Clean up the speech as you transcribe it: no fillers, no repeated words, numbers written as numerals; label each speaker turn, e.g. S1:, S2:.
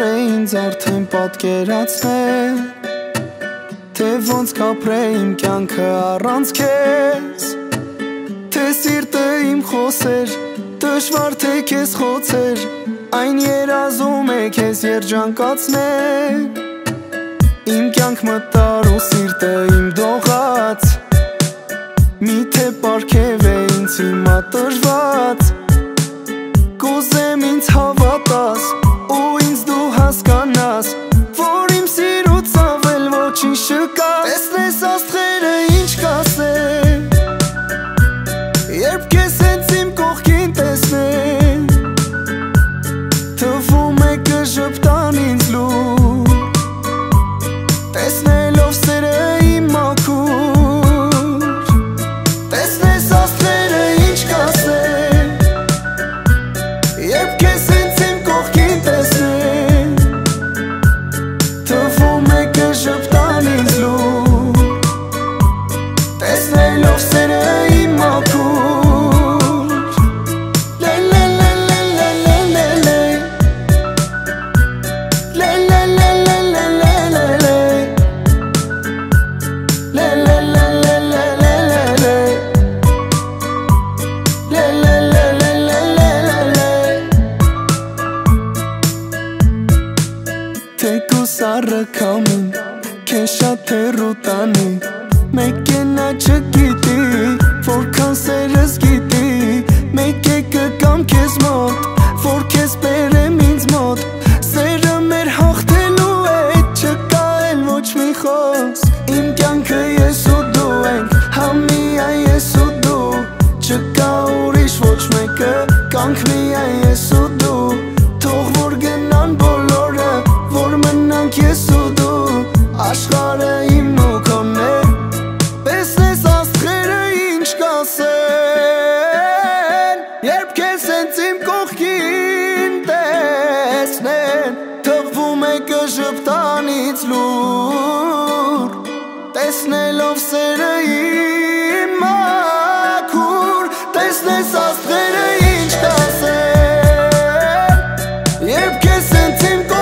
S1: է ինձ արդեն պատկերացնել, թե ոնց կապրեի իմ կյանքը առանց քեզ, թե սիրտը իմ խոսեր, դժվար թե քեզ խոցեր, այն երազում է քեզ երջանկացնել։ Իմ կյանք մտար ու սիրտը իմ դողաց, միթե պարգև է ինձ հիմա տրված, կուզեմ ինձ հավատաս ու ինձ դու հասկանաս, որ իմ սիրուց ավել ոչինչ չկա։ Տեսնես աստղերը ինչ կասեն, երբ քեզ հենց իմ կողքին տեսնեն, թվում է կժպտան ինձ լուր, տեսնելով սերը իմ մաքուր։ Տեսնես աստղերը ինչ կասեն, երբ քեզ հենց իմ կողքին տեսնեն, թվում է կժպտան ինձ լուր, տեսնելով սերը իմ մաքուր։ Թեկուս առաքամին քեզ շատ հեռու տանի, մեկ է նա չգիտի, որքան սերս գիտի, մեկ է կգամ քեզ մոտ, որ քեզ բերեմ ինձ մոտ, սերը մեր հաղթելու է, չկա էլ ոչ մի խոսք, իմ կյանքը ես ու դու ենք, համիայն ես ու դու, չկա ուրիշ ոչ մեկը, կանք միայն ես ու դու, թող որ գնան բոլորը, որ մնանք ես ու դու, աշխարհը իմն ու քոնն է, տեսնես աստղերը ինչ կասեն, երբ քեզ հենց իմ կողքին տեսնեն, թվում է կժպտան ինձ լուր, տեսնելով սերը իմ մաքուր։ Տեսնես աստղերը ինչ կասեն, երբ քեզ հենց իմ